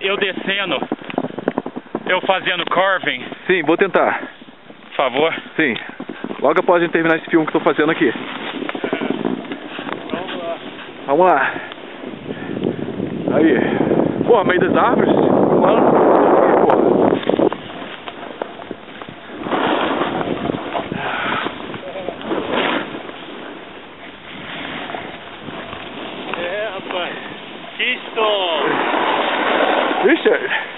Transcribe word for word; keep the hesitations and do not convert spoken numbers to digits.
eu descendo, eu fazendo carving? Sim, vou tentar. Por favor. Sim. Logo após a gente terminar esse filme que eu tô fazendo aqui. Vamos lá. Vamos lá. Aí. Pô, meio das árvores. Mano. É, rapaz. Keystone. Richard.